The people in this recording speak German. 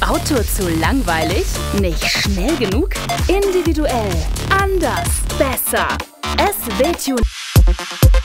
Auto zu langweilig? Nicht schnell genug? Individuell, anders, besser. SW Tuning.